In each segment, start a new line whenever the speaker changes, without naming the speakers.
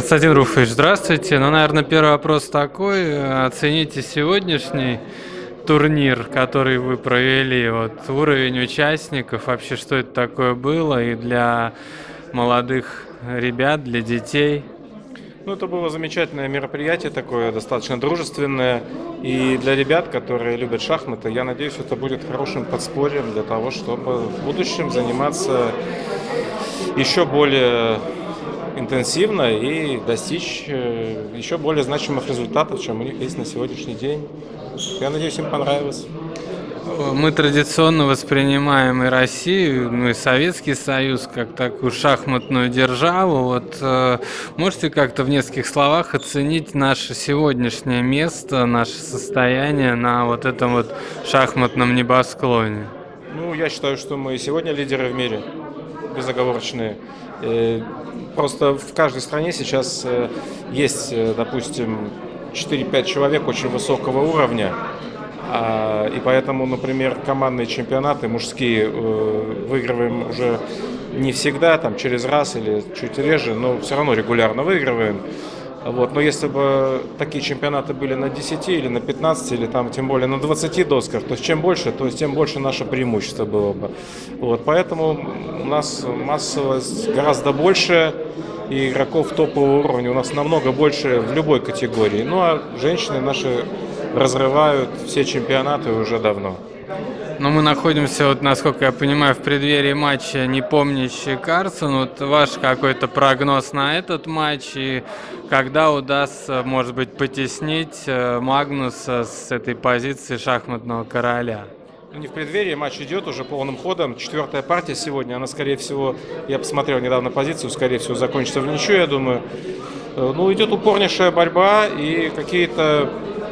Константин Руфович, здравствуйте. Ну, наверное, первый вопрос такой. Оцените сегодняшний турнир, который вы провели. Вот уровень участников, вообще, что это такое было и для молодых ребят, для детей.
Ну, это было замечательное мероприятие такое, достаточно дружественное. И для ребят, которые любят шахматы, я надеюсь, это будет хорошим подспорьем для того, чтобы в будущем заниматься еще более интенсивно и достичь еще более значимых результатов, чем у них есть на сегодняшний день. Я надеюсь, им понравилось.
Мы традиционно воспринимаем и Россию, ну и Советский Союз как такую шахматную державу. Вот можете как-то в нескольких словах оценить наше сегодняшнее место, наше состояние на вот этом вот шахматном небосклоне?
Ну, я считаю, что мы сегодня лидеры в мире, безоговорочные. Просто в каждой стране сейчас есть, допустим, 4-5 человек очень высокого уровня. И поэтому, например, командные чемпионаты мужские выигрываем уже не всегда, там через раз или чуть реже, но все равно регулярно выигрываем. Вот. Но если бы такие чемпионаты были на 10 или на 15, или там тем более на 20 досках, то есть чем больше, то есть тем больше наше преимущество было бы. Вот. Поэтому у нас массовость гораздо больше, и игроков топового уровня у нас намного больше в любой категории. Ну а женщины наши разрывают все чемпионаты уже давно.
Но мы находимся, вот, насколько я понимаю, в преддверии матча «Не помнящий Карлсон». Вот ваш какой-то прогноз на этот матч и когда удастся, может быть, потеснить Магнуса с этой позиции шахматного короля?
Не в преддверии, матч идет уже полным ходом. Четвертая партия сегодня, она, скорее всего, я посмотрел недавно позицию, скорее всего, закончится в ничью, я думаю. Ну, идет упорнейшая борьба, и какие-то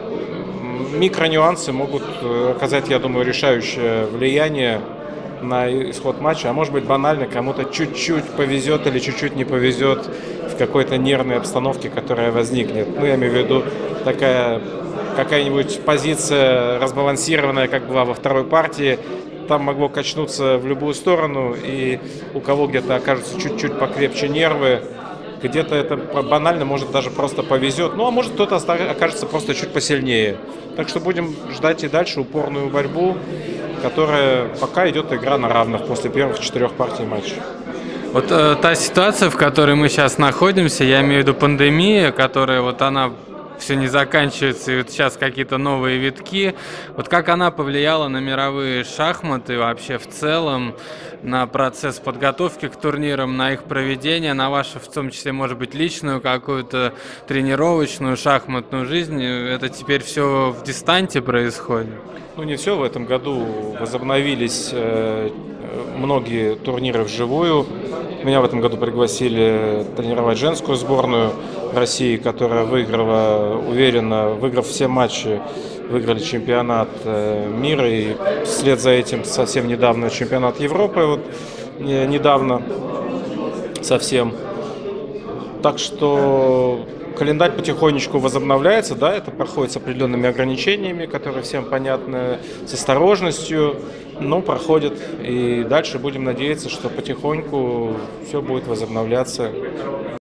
микронюансы могут оказать, я думаю, решающее влияние на исход матча. А может быть, банально кому-то чуть-чуть повезет или чуть-чуть не повезет в какой-то нервной обстановке, которая возникнет. Ну, я имею в виду такая какая-нибудь позиция разбалансированная, как была во второй партии. Там могло качнуться в любую сторону, и у кого где-то окажутся чуть-чуть покрепче нервы, где-то это банально, может, даже просто повезет. Ну, а может, кто-то окажется просто чуть посильнее. Так что будем ждать и дальше упорную борьбу, которая пока идет игра на равных после первых 4 партий матча.
Вот та ситуация, в которой мы сейчас находимся, я имею в виду пандемия, которая вот она все не заканчивается, и вот сейчас какие-то новые витки. Вот как она повлияла на мировые шахматы вообще в целом, на процесс подготовки к турнирам, на их проведение, на вашу, в том числе, может быть, личную какую-то тренировочную шахматную жизнь? Это теперь все в дистанте происходит?
Ну, не все. В этом году возобновились многие турниры вживую. Меня в этом году пригласили тренировать женскую сборную России, которая выиграла уверенно, выиграв все матчи, выиграли чемпионат мира и вслед за этим совсем недавно чемпионат Европы, вот недавно совсем. Так что календарь потихонечку возобновляется, да, это проходит с определенными ограничениями, которые всем понятны, с осторожностью, но проходит. И дальше будем надеяться, что потихоньку все будет возобновляться.